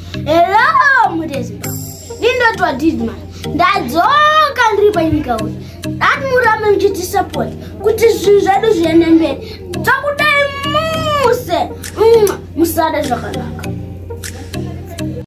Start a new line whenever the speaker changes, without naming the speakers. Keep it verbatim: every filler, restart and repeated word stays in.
Hello, Mudezimba. Nindotwa Didman. Ndadzoka ndiri panyika uyu. Ati murame muchiti support. Kuti zvinhu zvedu zviende mberi. Dzakudai muse. Musade zvakanaka.